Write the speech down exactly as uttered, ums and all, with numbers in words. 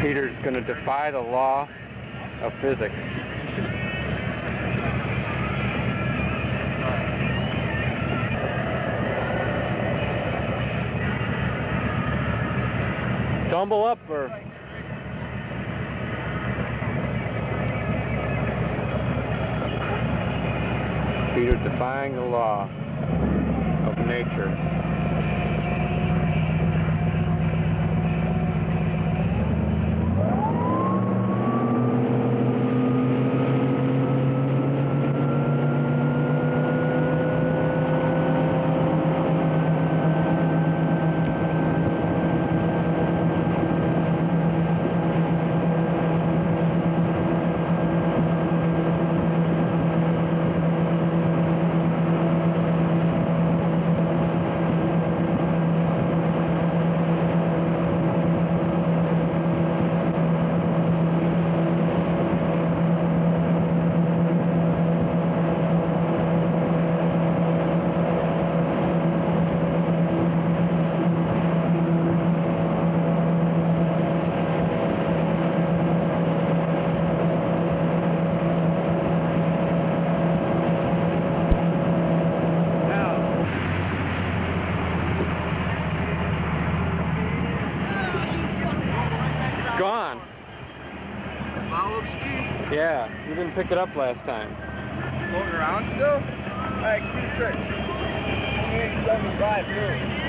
Peter's going to defy the law of physics. Tumble up or... Peter's defying the law of nature. Gone. Slalom ski? Yeah, you didn't pick it up last time. Floating around still? Alright, give me the tricks. I'm in seventy-five too.